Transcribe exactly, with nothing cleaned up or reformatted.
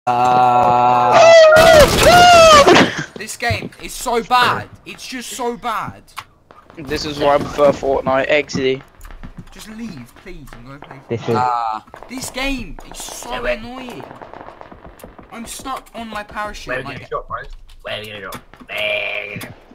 Uh... This game is so bad. It's just so bad. This is why I prefer Fortnite. Exidy. Just leave, please, and go play. This is... Uh, this game is so annoying. I'm stuck on my parachute. Where are we Like, gonna go, bro? Where are we gonna go? Where are we gonna go?